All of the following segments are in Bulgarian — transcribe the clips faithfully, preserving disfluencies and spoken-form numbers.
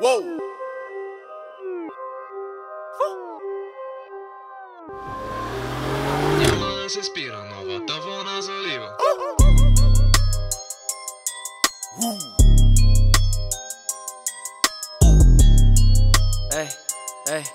Wow. Няма да се спира, новата вълна залива. Ей, ей.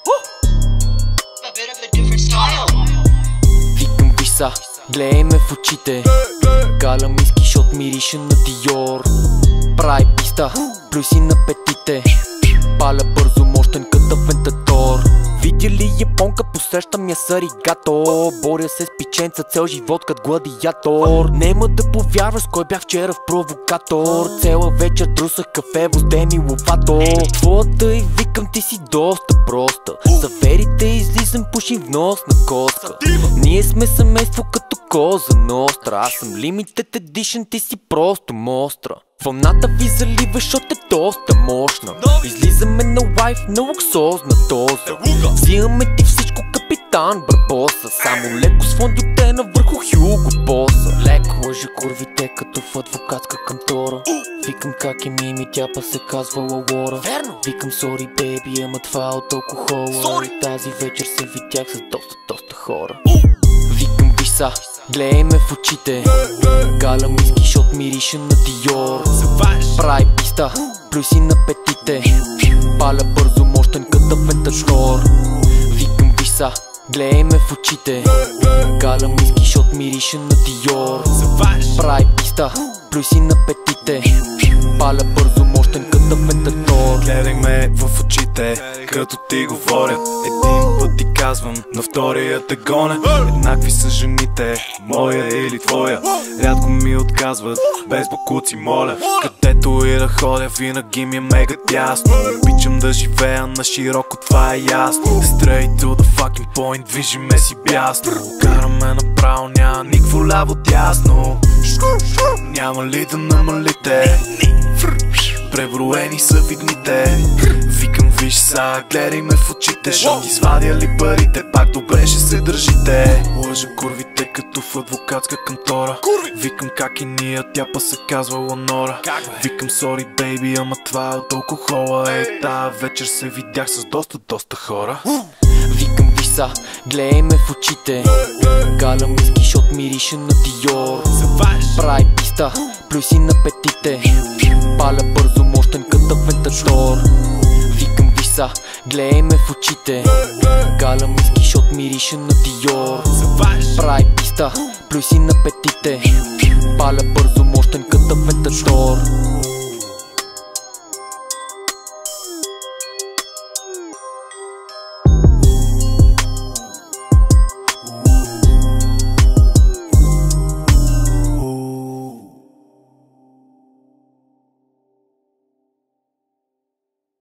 Викам виж са, гледай ме в очите. Галя миски, шот мирише на Диор. Прави писта, плюй си на петите. Паля бързо, мощен като Вентатор. Видя ли японка, посрещам я с аригато. Боря се с пиченца, цел живот като гладиатор. Нема да повярваш с кой бях вчера в провокатор. Цела вечер трусах кафе, возде ми ловато. Твоята и викам, ти си доста проста. За верите излизам, пушим в нос на коска. Ние сме семейство като коза ностра. Аз съм limited edition, ти си просто мостра. Вълната ви залива, защото е доста мощна. Излизаме на лайф на луксозна доза. Взимаме ти всичко, капитан Барбоса. Само леко с фондютена върху Хюго Боса. Леко лъжа курвите като в адвокатска кантора. Викам как е Мими, тя па се казва Лаура. Викам сори бейби, ама това е от алкохола. И тази вечер се видях с доста, доста хора. Викам виж са, гледай ме в очите. Галя миски, шот мирише на Диор. Прави писта, плюй си на петите. Паля бързо, мощен като Вентатор. Викам виж са, гледай ме в очите. Галя миски, шот мирише на Диор. Прави писта, плюй си на петите. Паля бързо, мощен като Вентатор. Гледай ме в очите, като ти говорят. Един път ти казвам, на втория те гоня. Еднакви са жените, моя или твоя. Рядко ми отказват, без бокуци моля. Където и да ходя, винаги ми е мега тясно. Обичам да живея на широко, това е ясно. Straight to the fucking point, движиме си бясно. Караме направо, няма никво ляво дясно. Няма ли да намалите? Преброени са видните. Викам виж са, гледай ме в очите. Шо ти свадя ли парите, пак добре ще се държите. Лъжа курвите като в адвокатска кантора. Викам как и ние, тя па се казва Ланора. Викам сори бейби, ама това е от алкохола. Ей, тая вечер се видях с доста, доста хора. Викам виж са, гледай ме в очите. Галя миски, шот мирише на Диор. Прави писта, плюй си на петите. Паля бързо, мощен като Вентатор. Викам виж са, гледай ме в очите. Галя миски, шот мирише на Диор. Прави писта, плюй си на петите. Паля бързо, мощен като Вентатор.